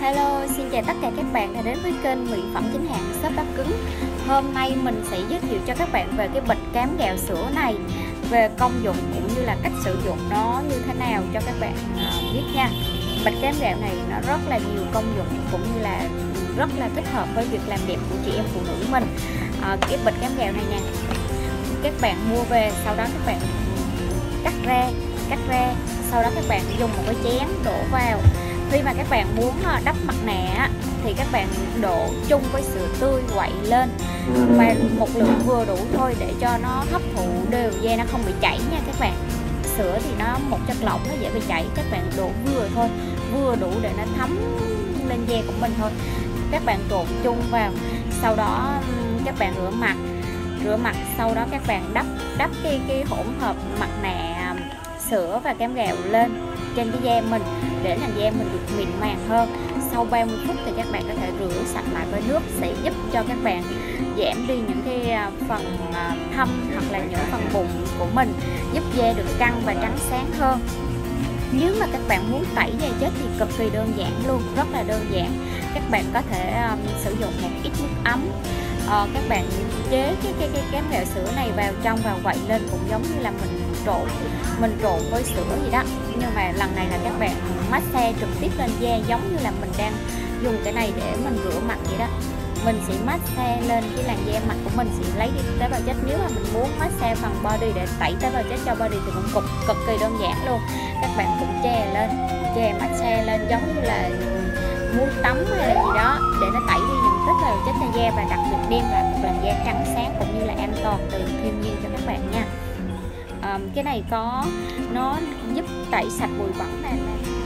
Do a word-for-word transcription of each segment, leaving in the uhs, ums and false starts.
Hello, xin chào tất cả các bạn đã đến với kênh mỹ phẩm chính hãng Shop Bắp Cứng. Hôm nay mình sẽ giới thiệu cho các bạn về cái bịch cám gạo sữa này, về công dụng cũng như là cách sử dụng nó như thế nào cho các bạn uh, biết nha. Bịch cám gạo này nó rất là nhiều công dụng cũng như là rất là thích hợp với việc làm đẹp của chị em phụ nữ mình. Uh, cái bịch cám gạo này nè, các bạn mua về sau đó các bạn cắt ra, cắt ra, sau đó các bạn dùng một cái chén đổ vào. Khi mà các bạn muốn đắp mặt nạ thì các bạn đổ chung với sữa tươi quậy lên, và một lượng vừa đủ thôi để cho nó hấp thụ đều da, nó không bị chảy nha các bạn. Sữa thì nó một chất lỏng, nó dễ bị chảy, các bạn đổ vừa thôi, vừa đủ để nó thấm lên da của mình thôi. Các bạn trộn chung vào, sau đó các bạn rửa mặt, rửa mặt sau đó các bạn đắp đắp cái cái hỗn hợp mặt nạ sữa và cám gạo lên trên cái da mình để làn da mình được mịn màng hơn. Sau ba mươi phút thì các bạn có thể rửa sạch lại với nước, sẽ giúp cho các bạn giảm đi những cái phần thâm hoặc là những phần bụng của mình, giúp da được căng và trắng sáng hơn. Nếu mà các bạn muốn tẩy da chết thì cực kỳ đơn giản luôn, rất là đơn giản. Các bạn có thể um, sử dụng một ít nước ấm, uh, các bạn chế cái cái cái cám gạo sữa này vào trong và quậy lên, cũng giống như là mình trộn mình trộn với sữa gì đó, nhưng mà lần này là các bạn massage trực tiếp lên da, giống như là mình đang dùng cái này để mình rửa mặt vậy đó. Mình sẽ massage lên cái làn da mặt của mình, sẽ lấy đi tế bào chết. Nếu mà mình muốn massage phần body để tẩy tế bào chết cho body thì cũng cực, cực kỳ đơn giản luôn. Các bạn cũng chè lên, chè massage lên giống như là muốn tắm hay là gì đó, để nó tẩy đi những tế bào chết trên da và đặc biệt đem lại một làn da trắng sáng cũng như là an toàn từ thiên nhiên cho các bạn nha. Um, cái này có nó giúp tẩy sạch bụi bẩn này.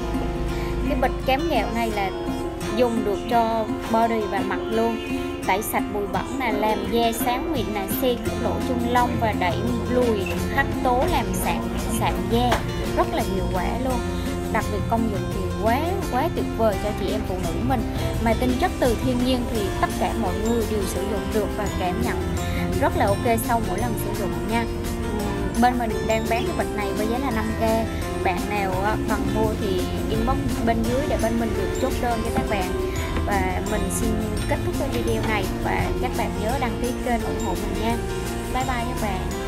Cái bịch cám gạo này là dùng được cho body và mặt luôn, tẩy sạch bụi bẩn nè, làm da sáng mịn nè, xe các lỗ chân lông và đẩy lùi hắc tố, làm sạm sạm da, rất là hiệu quả luôn. Đặc biệt công dụng thì quá quá tuyệt vời cho chị em phụ nữ mình, mà tinh chất từ thiên nhiên thì tất cả mọi người đều sử dụng được và cảm nhận rất là ok sau mỗi lần sử dụng nha. Bên mình đang bán cái bịch này với giá là năm k. Bạn nào cần mua thì inbox bên dưới để bên mình được chốt đơn cho các bạn. Và mình xin kết thúc cái video này, và các bạn nhớ đăng ký kênh ủng hộ mình nha. Bye bye các bạn.